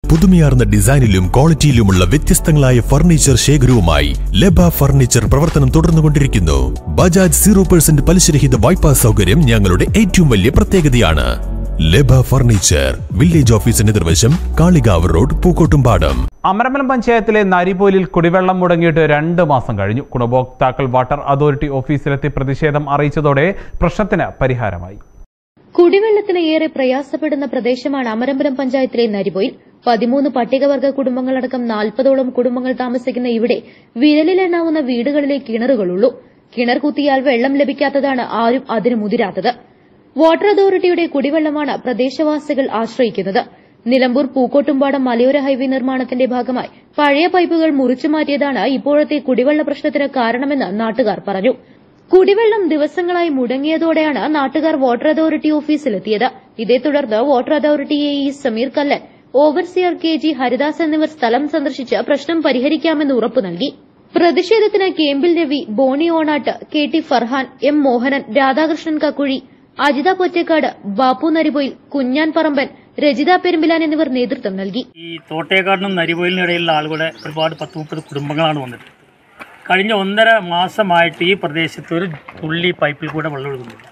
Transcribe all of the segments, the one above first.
പുതുമയാർന്ന ഡിസൈനിലും ക്വാളിറ്റിയിലുമുള്ള വ്യത്യസ്തങ്ങളായ furniture ശേഖരവുമായി ലെബ furniture പ്രവർത്തനം തുടർന്നുകൊണ്ടിരിക്കുന്നു. ബജാജ് 0% പലിശരഹിത വായ്പാ സൗകര്യം ഞങ്ങളുടെ ഏറ്റവും വലിയ പ്രത്യേകതയാണ്. ലെബ ഫർണിച്ചർ, വില്ലേജ് ഓഫീസിന് എതിർവശം, കാളികാവ് റോഡ്, പൂക്കോട്ടുംപാടം. അമരമ്പലം പഞ്ചായത്തിലെ നരിപോലിൽ കുടിവെള്ളം മുടങ്ങിയിട്ട് 2 മാസം കഴിഞ്ഞു. ഗുണഭോക്താക്കൾ വാട്ടർ അതോറിറ്റി ഓഫീസിലെത്തി പ്രതിഷേധം അറിയിച്ചതോടെ പ്രശ്നത്തിന് പരിഹാരമായി. കുടിവെള്ളത്തിന് ഏറെ പ്രയാസപ്പെടുന്ന പ്രദേശമാണ് അമരമ്പലം പഞ്ചായത്തിലെ നരിപോയിൽ. 13 പട്ടികവർഗ കുടുംബങ്ങളടക്കം 40ഓളം കുടുംബങ്ങൾ താമസിക്കുന്ന ഇവിടെ വിരലിലെണ്ണാവുന്ന വീടുകളിലെ കിണറുകളുള്ളൂ. കിണർ കുത്തിയാൽ വെള്ളം ലഭിക്കാത്തതാണ് ആരും അതിന് മുതിരാത്തത്. വാട്ടർ അതോറിറ്റിയുടെ കുടിവെള്ളമാണ് പ്രദേശവാസികൾ ആശ്രയിക്കുന്നത്. നിലമ്പൂർ പൂക്കോട്ടുംപാടം മലയോര ഹൈവേ നിർമ്മാണത്തിന്റെ ഭാഗമായി പഴയ പൈപ്പുകൾ മുറിച്ചുമാറ്റിയതാണ് ഇപ്പോഴത്തെ കുടിവെള്ള പ്രശ്നത്തിന് കാരണമെന്ന് നാട്ടുകാർ പറഞ്ഞു. കുടിവെള്ളം ദിവസങ്ങളായി മുടങ്ങിയതോടെയാണ് നാട്ടുകാർ വാട്ടർ അതോറിറ്റി ഓഫീസിലെത്തിയത്. ഇതേ തുടർന്ന് water authority AE Sameer Kallan, overseer KG Haridas എന്നിവർ സ്ഥലം സന്ദർശിച്ച് പ്രശ്നം പരിഹരിക്കാമെന്ന് ഉറപ്പു നൽകി. പ്രതിഷേധത്തിന് കേമ്പിൽ രവി, ബോണി ഓണാട്ട്, KT ഫർഹാൻ, M മോഹനൻ, രാധാകൃഷ്ണൻ കക്കുഴി, അജിത പൊറ്റേക്കാട്, ബാപ്പു നരിപോയിൽ, കുഞ്ഞാൻ പറമ്പൻ, രജിത പെരുമ്പിലാൻ എന്നിവർ നേതൃത്വം നൽകി. ഈ തോട്ടേക്കാടിനും നരിപോയിലിനും ഇടയിലുള്ള ആളുകളുടെ ഒരുപാട് 10-30 കുടുംബങ്ങളാണ് വന്നത്. കഴിഞ്ഞ 1.5 മാസമായിട്ട് ഈ പ്രദേശത്ത് ഒരു തുള്ളി പൈപ്പിൽ കൂടെ വെള്ളം ഒഴുകുന്നില്ല.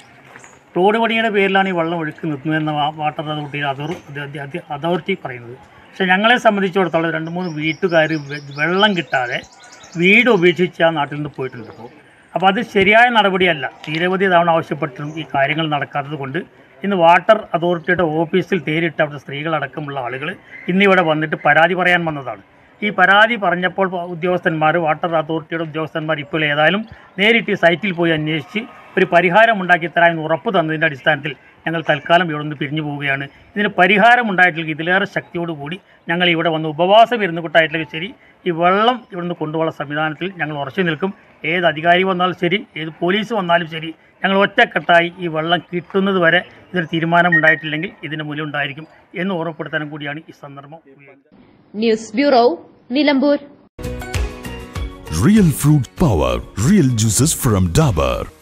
റോഡ് പണിയുടെ പേരിലാണ് ഈ വെള്ളം ഒഴുക്കി നിർത്തുന്നതെന്ന് വാട്ടർ അതോറിറ്റി പറയുന്നത്. പക്ഷേ ഞങ്ങളെ സംബന്ധിച്ചിടത്തോളം 2-3 വീട്ടുകാർ വെള്ളം കിട്ടാതെ വീട് ഉപേക്ഷിച്ച് ആ നാട്ടിൽ നിന്ന് പോയിട്ടുണ്ട്. അപ്പോൾ അത് ശരിയായ നടപടിയല്ല. നിരവധി തവണ ആവശ്യപ്പെട്ടിട്ടും ഈ കാര്യങ്ങൾ നടക്കാത്തത് കൊണ്ട് ഇന്ന് വാട്ടർ അതോറിറ്റിയുടെ ഓഫീസിൽ നേരിട്ട് അവിടുത്തെ സ്ത്രീകളടക്കമുള്ള ആളുകൾ ഇന്നിവിടെ വന്നിട്ട് പരാതി പറയാൻ വന്നതാണ്. ഈ പരാതി പറഞ്ഞപ്പോൾ ഉദ്യോഗസ്ഥന്മാർ, വാട്ടർ അതോറിറ്റിയുടെ ഉദ്യോഗസ്ഥന്മാർ ഇപ്പോൾ ഏതായാലും നേരിട്ട് ഈ സൈറ്റിൽ പോയി അന്വേഷിച്ച് ഒരു പരിഹാരം ഉണ്ടാക്കി തരാമെന്ന് ഉറപ്പ് തന്നതിൻ്റെ അടിസ്ഥാനത്തിൽ ഞങ്ങൾ തൽക്കാലം ഇവിടെ നിന്ന് പിരിഞ്ഞു പോവുകയാണ്. ഇതിന് പരിഹാരം ഉണ്ടായിട്ടില്ലെങ്കിൽ ഇതിലേറെ ശക്തിയോടുകൂടി ഞങ്ങൾ ഇവിടെ വന്ന് ഉപവാസം ഇരുന്ന് കൂട്ടായിട്ടില്ലെങ്കിൽ ശരി, ഈ വെള്ളം ഇവിടുന്ന് കൊണ്ടുപോകുന്ന സംവിധാനത്തിൽ ഞങ്ങൾ ഉറച്ചു നിൽക്കും. ഏത് അധികാരി വന്നാലും ശരി, ഏത് പോലീസ് വന്നാലും ശരി, ഞങ്ങൾ ഒറ്റക്കെട്ടായി ഈ വെള്ളം കിട്ടുന്നത് വരെ ഇതിന് തീരുമാനം ഉണ്ടായിട്ടില്ലെങ്കിൽ ഇതിന് മൂല്യമുണ്ടായിരിക്കും എന്ന് ഓർമ്മപ്പെടുത്താനും കൂടിയാണ് ഈ സന്ദർഭം. News bureau, Nilambur. Real fruit power, real juices from Dabur.